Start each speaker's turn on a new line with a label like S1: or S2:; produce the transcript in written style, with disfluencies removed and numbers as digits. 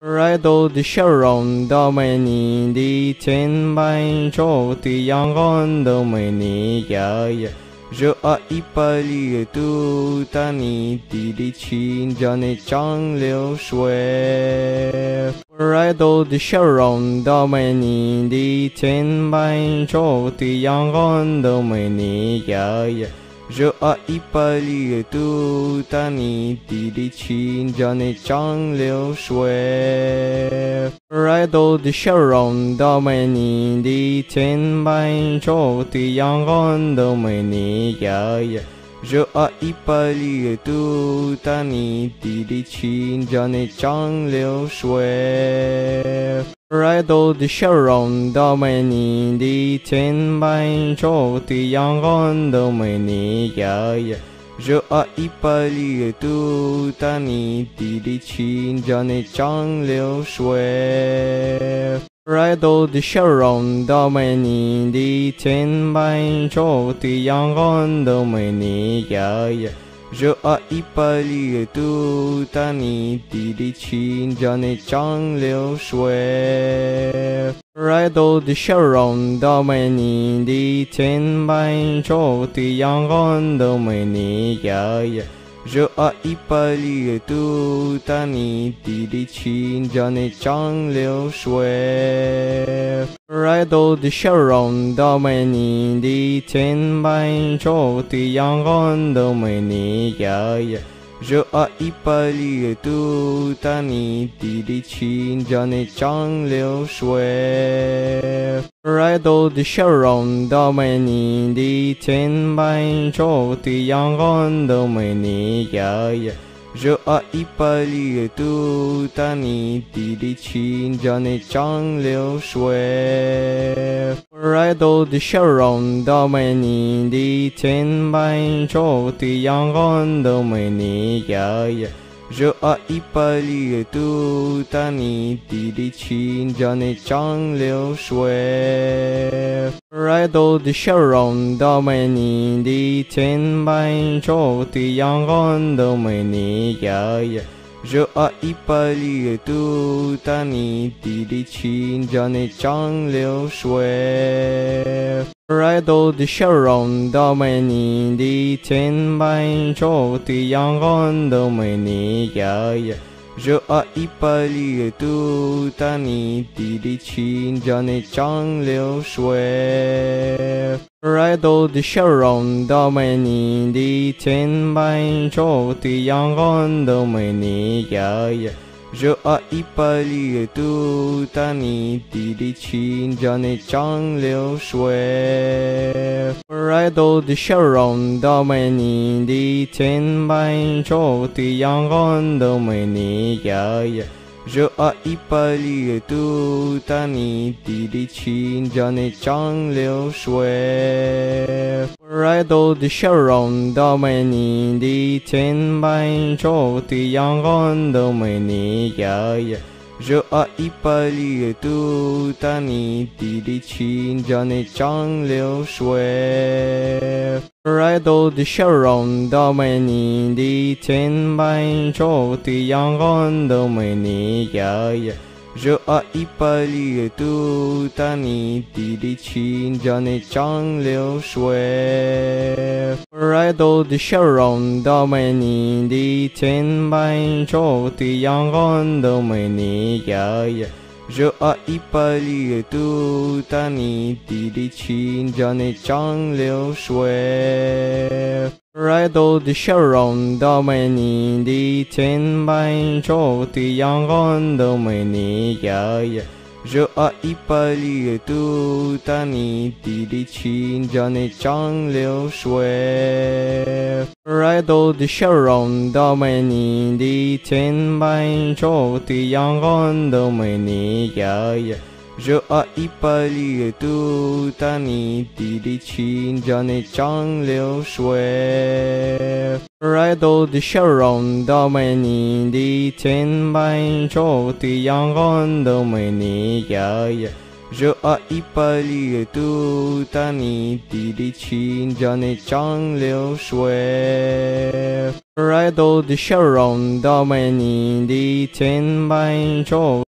S1: 爱豆的笑容都没你的甜白粥的阳光都没你耀眼。热爱100度，但你的心叫你涨流水。爱豆的笑容都没你的甜白粥的阳光都没你耀眼。热爱100度，但你的心叫你涨流水。爱豆的笑容都没你的甜白粥的阳光都没你耀眼。热爱100度，但你的心叫你涨流水。爱豆的笑容都没你的甜白粥的阳光都没你耀眼。热爱100度，但你的心叫你涨流水。爱豆的笑容都没你的甜白粥的阳光都没你耀眼。热爱100度，但你的心叫你涨流水。爱豆的笑容都没你的甜白粥的阳光都没你耀眼。热爱100度，但你的心叫你涨流水。爱豆的笑容都没你的甜白粥的阳光都没你耀眼。热爱100度，但你的心叫你涨流水。爱豆的笑容都没你的甜白粥的阳光都没你耀眼。热爱100度，但你的心叫你涨流水。爱豆的笑容都没你的甜白粥的阳光都没你耀眼。热爱100度，但你的心叫你涨流水。爱豆的笑容都没你的甜白粥的阳光都没你耀眼。热爱100度，但你的心叫你涨流水。爱豆的笑容都没你的甜白粥的阳光都没你耀眼。热爱100度，但你的心叫你涨流水。爱豆的笑容都没你的甜白粥的阳光都没你耀眼。热爱100度，但你的心叫你涨流水。爱豆的笑容都没你的甜白粥的阳光都没你耀眼。热爱100度，但你的心叫你涨流水。爱豆的笑容都没你的甜白粥的阳光都没你耀眼。热爱100度，但你的心叫你涨流水。爱豆的笑容都没你的甜白粥的阳光都没你耀眼。热爱100度，但你的心叫你涨流水。爱豆的笑容都没你的甜白粥的阳光都没你耀眼。热爱100度，但你的心叫你涨流水。爱豆的笑容都没你的甜白粥的阳光都没你耀眼。热爱100度，但你的心叫你涨流水。爱豆的笑容都没你的甜白粥的阳光都没你耀眼。热爱100度，但你的心叫你涨流水。爱豆的笑容都没你的甜白粥的阳光都没你耀眼。 热爱100度，当你滴滴亲着你长流水，爱豆的笑容都没你的甜白粥。